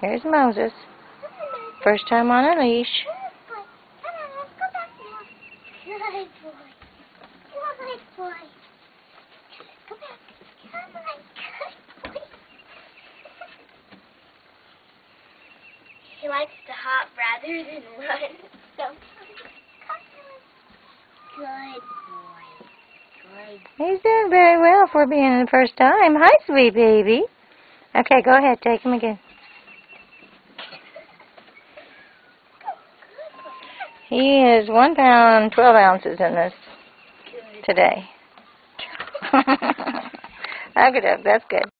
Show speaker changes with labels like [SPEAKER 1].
[SPEAKER 1] Here's Moses. First time on a leash.
[SPEAKER 2] Good boy. Good boy. Go back. Come on. Good boy. He likes to hop rather than run. So, good boy. Good.
[SPEAKER 1] He's doing very well for being the first time. Hi, sweet baby. Okay, go ahead. Take him again. He is 1 pound, 12 ounces in this today. Okay, that's good.